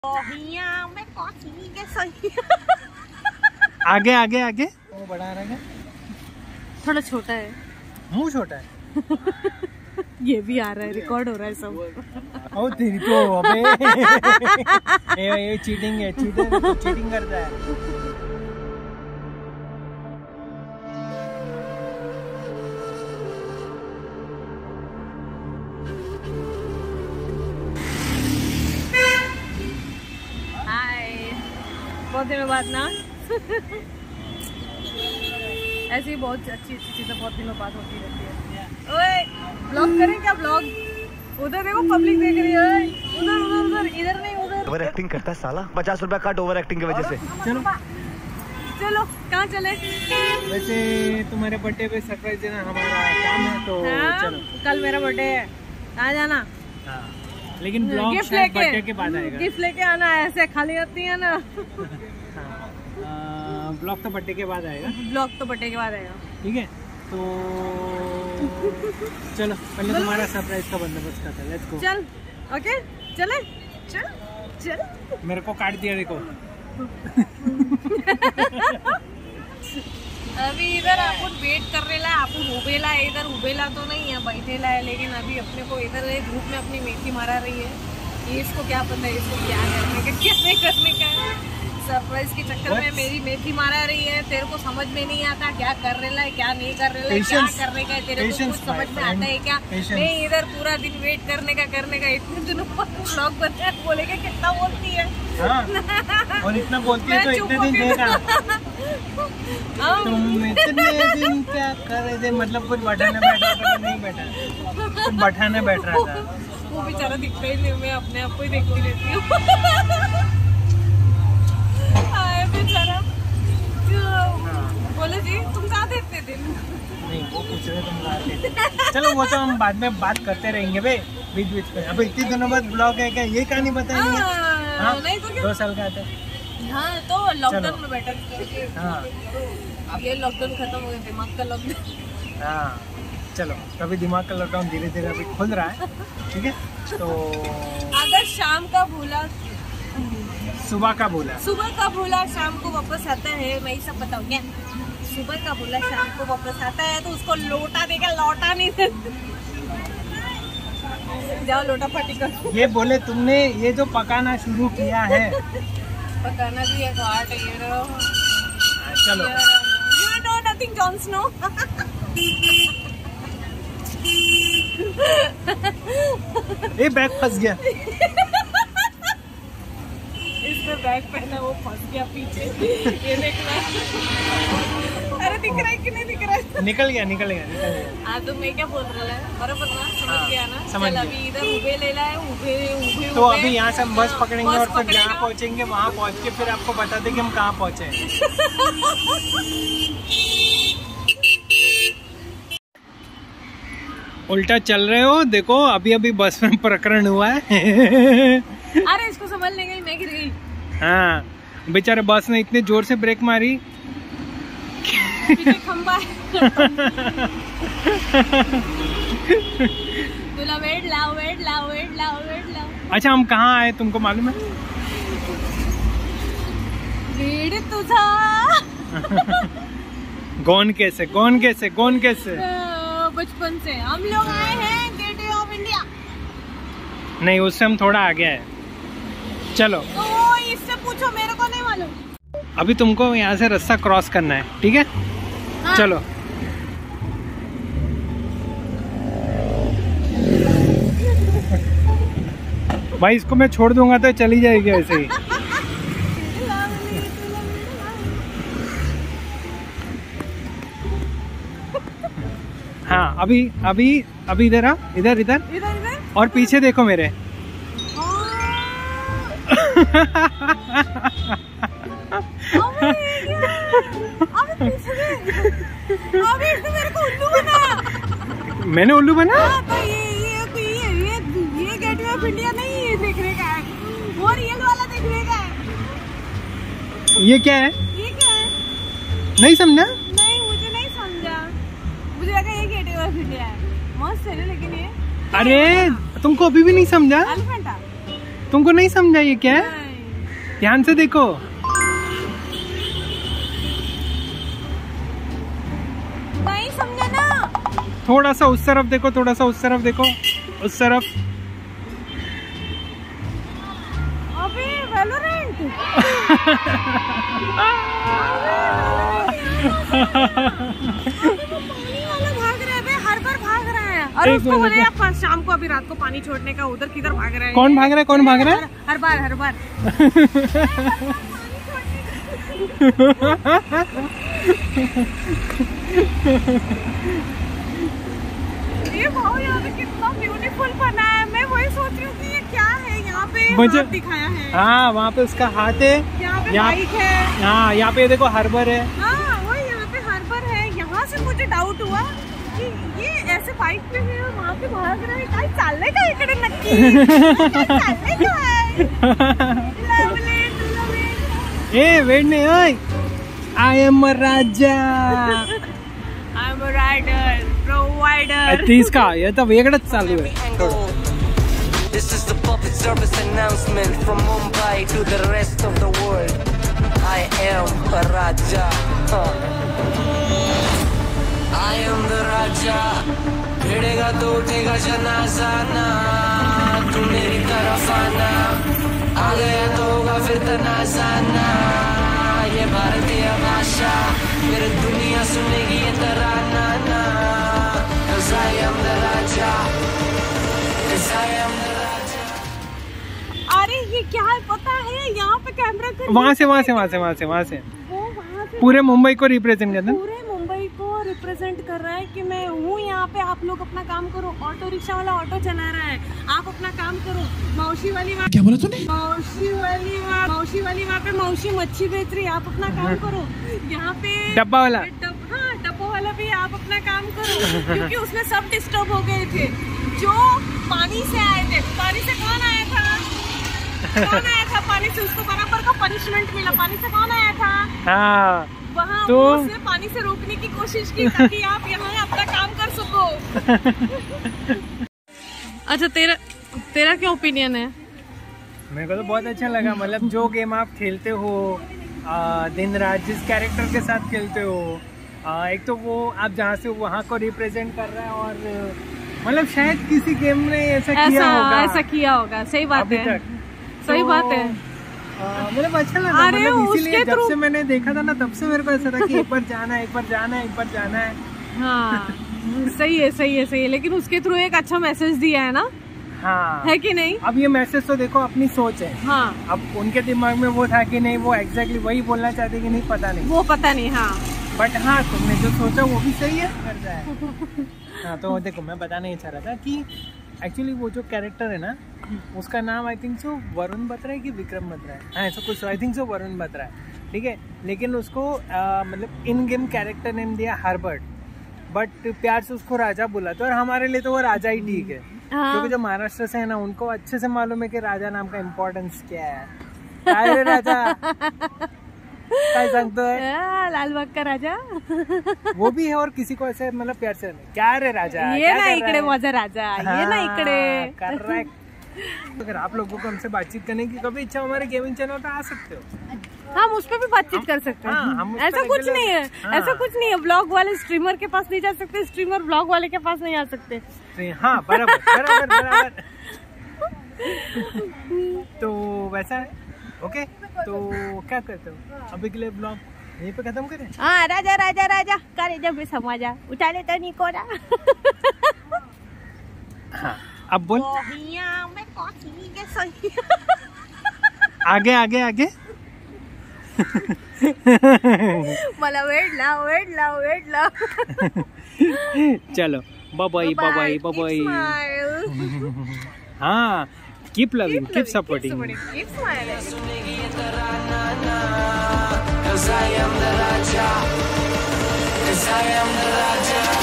आगे आगे आगे वो बड़ा रहा है, थोड़ा छोटा है, मुंह छोटा है। ये भी आ रहा है, रिकॉर्ड हो रहा है सब। ओ तेरी तो अबे ये चीटिंग है, चीटिंग करता है। बहुत दिनों बाद ना ऐसी बहुत अच्छी चीजें बहुत दिनों बाद होती रहती है। ओए ब्लॉग करें क्या? ब्लॉग उधर देखो, पब्लिक देख रही है। उधर उधर उधर, इधर नहीं उधर। ओवर एक्टिंग करता है साला, 50 रुपया काट ओवर एक्टिंग की वजह से। चलो चलो कहाँ चले? वैसे तुम्हारे बर्थडे पे सरप्राइज देना हमारा काम है, तो चलो। कल मेरा बर्थडे है, कहाँ जाना? हाँ, लेकिन ब्लॉग गिफ्ट शायद बर्थडे के बाद आएगा। गिफ्ट लेके आना, ऐसे खाली होती है ना। ब्लॉग तो बर्थडे के बाद आएगा। ब्लॉग तो बर्थडे के बाद आएगा, ठीक है। तो चलो पहले तुम्हारा सरप्राइज का बंदोबस्त करते हैं। Let's go. चल ओके, चले चल चल। मेरे को काट दिया देखो। अभी इधर अपन वेट कर रहे ला, अपन उबेला है, इधर उबेला तो नहीं है, बैठेला है, लेकिन अभी अपने को इधर ग्रुप में अपनी मेथी मारा रही है। ये इसको क्या पता है इसको क्या करने का क्या नहीं करने का है। सरप्राइज के चक्कर में मेरी मेथी मारा रही है। तेरे को समझ में नहीं आता क्या कर रहा है, क्या नहीं कर रहा है, क्या करने का है, तेरे को कुछ समझ में आता है क्या? मैं इधर पूरा दिन वेट करने का इतने दिनों पर ब्लॉग बनता है। बोलेगा कितना बोलती है। हाँ, और इतना बोलती है तो इतने दिन देखा तुम इतने दिन क्या कर रहे थे? मतलब कुछ बैठाने बैठ रहा था, नहीं बैठा, कुछ बैठाने बैठ रहा था। वो बेचारा दिखता ही नहीं, मैं अपने आप को ही देखती रहती हूँ। बेचारा बोले जी तुम कहाँ थे इतने दिन? नहीं, वो पूछ रहे तुम कहाँ थे। चलो वो तो हम बाद में बात करते रहेंगे बे, बीच में। अब इतने दिनों बाद ब्लॉग है क्या? ये कहानी बताएंगे। हाँ, नहीं तो क्या? 2 साल का था। हाँ, तो लॉकडाउन में बैठा। हाँ, अब ये लॉकडाउन खत्म हो गया, दिमाग का लॉकडाउन। हाँ, चलो तभी दिमाग का लॉकडाउन धीरे धीरे अभी खुल रहा है, ठीक है। तो अगर शाम का भूला, सुबह का भूला शाम को वापस आता है। मैं ही सब बताऊँ क्या? सुबह का भूला शाम को वापस आता है, तो उसको लोटा देगा, लौटा नहीं देता। जाओ लोटा पाटी करो। ये बोले तुमने ये जो पकाना शुरू किया है, पकाना भी है घाट है। चलो You know nothing, Jon Snow. ये बैग फंस गया। इसमें बैग पहना, वो फंस गया पीछे। ये देखना। अरे दिख रहा है कि नहीं दिख रहा है? निकल गया। हाँ, तो मैं क्या बोल रहा है बराबर ना? समझ गया ना? समझ गया। अभी इधर उबे ले ला है, उबे तो अभी यहाँ से हम बस पकड़ेंगे और फिर जहाँ पहुँचेंगे वहाँ पहुँच के फिर आपको बता दें कि हम कहाँ पहुँचे। उल्टा चल रहे हो, देखो अभी अभी बस में प्रकरण हुआ है। अरे इसको संभालने गई, मैं गिर गई। हाँ, बेचारे बस ने इतने जोर से ब्रेक मारी। पीछे खंबा है। वेट लाओ। अच्छा, हम कहाँ आए तुमको मालूम है? वेट तुझा। कौन कैसे बचपन से हम लोग आए हैं गेटवे ऑफ इंडिया। नहीं, उससे हम थोड़ा आगे आए। चलो तो इससे पूछो, मेरे को नहीं मालूम। अभी तुमको यहाँ से रास्ता क्रॉस करना है, ठीक है? हाँ। चलो भाई, इसको मैं छोड़ दूंगा तो चली जाएगी ऐसे ही। हाँ, अभी इधर आ, इधर और पीछे देखो मेरे। मेरे को उल्लू बना। मैंने उल्लू बना? तो ये गेटवे ऑफ इंडिया नहीं देखने का है, वो रियल वाला देखने का है। ये क्या है? नहीं समझा? नहीं, मुझे नहीं समझा। मुझे लगा ये गेटवे ऑफ इंडिया है। मस्त है लेकिन ये। अरे तुमको अभी भी नहीं समझा? एलिफेंट। तुमको नहीं समझा ये क्या है? ध्यान से देखो। नहीं समझा ना। थोड़ा सा उस तरफ देखो, थोड़ा सा उस तरफ देखो, उस तरफ। अबे वैलोरेंट। पानी वाला भाग रहा है, हर बार भाग रहा है। और उसको बोले आप शाम को अभी रात को पानी छोड़ने का, उधर किधर भाग रहा है? कौन भाग रहा है? कौन भाग रहा है? हर बार ये भाव यहाँ पे कितना ब्यूटीफुल बना है। मैं वही सोच रही हूँ कि ये क्या है यहाँ पे हाथ दिखाया है। हाँ वहाँ पे उसका हाथ है, यहाँ पे बाइक है। हाँ यहाँ पे देखो हार्बर है। हाँ वो यहाँ पे हार्बर है। यहाँ से मुझे डाउट हुआ कि ये ऐसे बाइक पे है और वहाँ पे भाग रहा है। काय चाललंय का इकडे नक्की? चाललंय काय? ए वेट नहीं, ओए I am a raja, I am a rider provider. तीस का ये तो वेगळंच चालू है। This is the public service announcement from Mumbai to the rest of the world. I am a Raja. I am the Raja. भिड़ेगा तो उठेगा जनाजा ना, तू मेरी तरफ आना, आ गया तो होगा फिर तनाजा ना। ये भारतीय भाषा मेरी दुनिया सुनेगी ये तराना ना। 'Cause I am the Raja. 'Cause I am the Raja. अरे ये क्या है पता है? यहाँ पे कैमरा कर वहाँ से पूरे मुंबई को रिप्रेजेंट करना। पूरे मुंबई को रिप्रेजेंट कर रहा है कि मैं हूँ यहाँ पे, आप लोग अपना काम करो। ऑटो रिक्शा वाला ऑटो चला रहा है, आप अपना काम करो। मौसी वाली क्या बोला तूने? मौसी वाली वहाँ पे मौसी मच्छी बेच रही है, आप अपना काम करो। यहाँ पे डब्बा वाला, हाँ डब्बा वाला भी, आप अपना काम करो। क्योंकि उसमें सब डिस्टर्ब हो गए थे जो पानी से आए थे। पानी से कौन आया था? पानी से उसको बराबर का पनिशमेंट मिला। पानी से कौन आया था? हाँ वहाँ तो उसने पानी से रोकने की कोशिश की ताकि आप यहाँ अपना काम कर सको। अच्छा तेरा क्या ओपिनियन है? मेरे को तो बहुत अच्छा लगा। मतलब जो गेम आप खेलते हो दिन रात, जिस कैरेक्टर के साथ खेलते हो, एक तो वो आप जहाँ से वहाँ को रिप्रेजेंट कर रहा है, और मतलब शायद किसी गेम ने ऐसा किया होगा। सही बात है, सही बात है। मतलब अच्छा लगा। मतलब इसीलिए जब से मैंने देखा था ना, तब से मेरे को ऐसा था कि एक बार जाना है। हाँ सही है। लेकिन उसके थ्रू एक अच्छा मैसेज दिया है ना। हाँ है कि नहीं? अब ये मैसेज तो देखो अपनी सोच है। हाँ अब उनके दिमाग में वो था कि नहीं, वो एग्जैक्टली वही बोलना चाहते कि नहीं, पता नहीं। हाँ बट हाँ तुमने जो सोचा वो भी सही है, कर जाए। हाँ तो देखो मैं बताना ही चाह रहा था कि एक्चुअली वो जो कैरेक्टर है ना, उसका नाम I think so Varun Batra है कि विक्रम बत्रा है, हाँ ऐसा कुछ, I think so Varun Batra है, ठीक है। लेकिन उसको मतलब इन गेम कैरेक्टर नेम दिया हार्बर्ट, बट प्यार से उसको राजा बुलाते, और हमारे लिए तो वो राजा ही ठीक है, क्योंकि जो महाराष्ट्र से है ना उनको अच्छे से मालूम है कि राजा नाम का इम्पोर्टेंस क्या है। अरे राजा काय सांगतो है, लालबाग का राजा वो भी है, और किसी को ऐसे मतलब प्यार से क्या रे राजा, ये ना इकडे माझा राजा, ये ना इकडे। करेक्ट। अगर आप लोगों को हमसे बातचीत करने की कभी इच्छा, हमारे गेमिंग चैनल पे आ सकते हो, हम उस पर भी बातचीत कर सकते हैं। ऐसा कुछ नहीं है, ऐसा कुछ नहीं है। ब्लॉग वाले स्ट्रीमर के पास नहीं जा सकते, स्ट्रीमर ब्लॉग वाले के पास नहीं आ सकते। हाँ बराबर। तो वैसा है, ओके। तो क्या करते हो अभी के लिए, ब्लॉग यहीं पे खत्म करें? हाँ राजा राजा राजा करे जब भी समाजा उठा लेता नहीं कोरा। हाँ अब बोल, आगे मला वेट लाव चलो बाय। हाँ keep loving, keep supporting. Keep smiling. Cause I am the Raja.